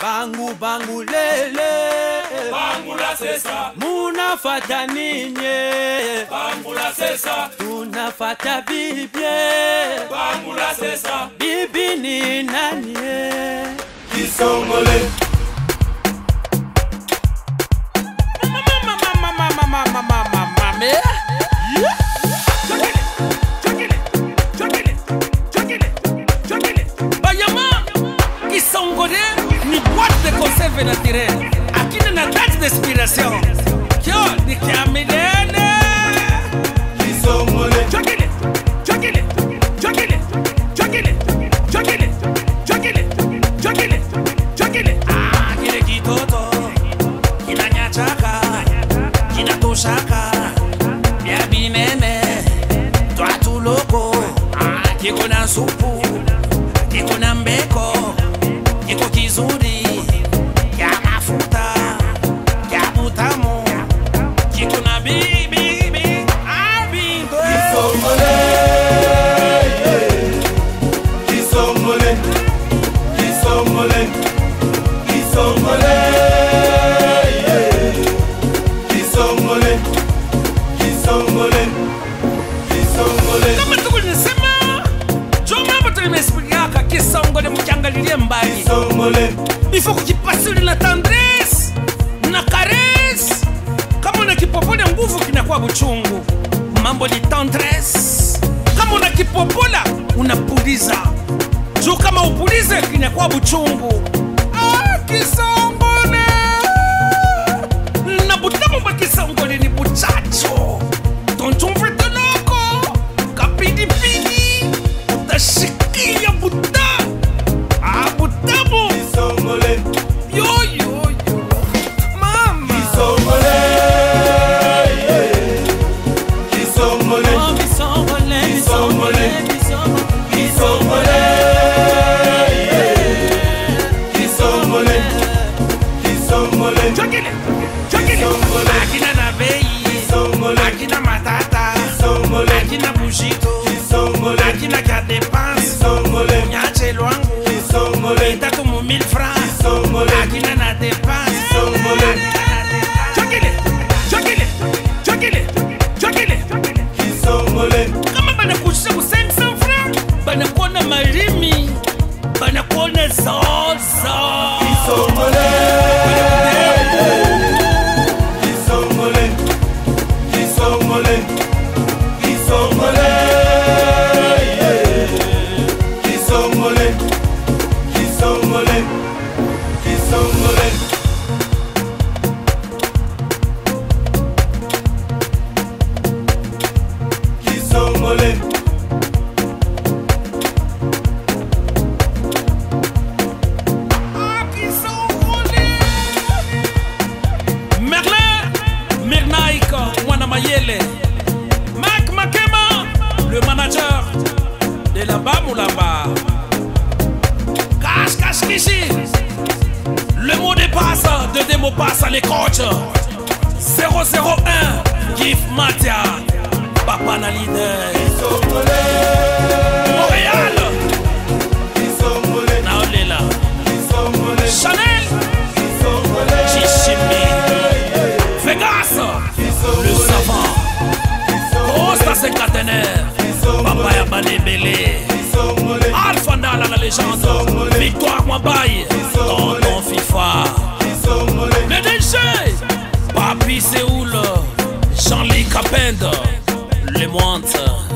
Bangu bangu lele, bangu la sesa, munafata ninye, bangu la sesa, tunafata bibie, bangu la sesa, bibi ni nani? Kisongole. Naturel, aqui na date de inspiração, que ó, de que a milene. Kisongole, joguele, joguele, joguele, joguele, joguele, joguele, joguele, joguele. Ah, kile kitoto, kina nyachaka, kina toshaka, ya binene, toi tu loko, ah, kiko na supu, kiko na mbeko, kiko kizuri. Il faut que tu passes la tendresse, na caresse. Kama unakipopona nguvu kinakuwa buchungu. Mambo ni tendresse. Kama unakipopola unapuliza. Juu kama upulize kinakuwa buchungu. Ah, kisongole. Na butamu ba kisongole ni buchacho. Tonton vrete loko. Kapidi pidi. Utashikia buta. Ah, butamu. Yo yo yo, mama. Kisongole, kisongole, oh, kisongole, kisongole, kisongole, kisongole, kisongole. Joguele, joguele. Akina na bei, akina matata, akina bujito, akina ka dépense, nyache lwangu, itatu mu 1000 francs. Akina na dépense, joguele, joguele, joguele, joguele. Kama banakusha ku 500 francs, banakuona marimi, banakuona zozo. Kisongole, kisongole, kisongole, kisongole, kisongole, kisongole, kisongole. Kisongole. Mac Makema, le manager de la Bamoulamba. Cash Cash Kishi, le mot de passe de démo passe à les coachs. 001 Gif Matia, Papa na leader. Montréal, Naolela, Chanel, Chichimi, Vegas, le savant. Costa Cinquantenaire, Papa Yabalebele, Alpha Ndala la légende, Victoire Mwabaye, Tonton FIFA, le DJ, Papi Séoul, Jean-Louis Capende, Le Mointe.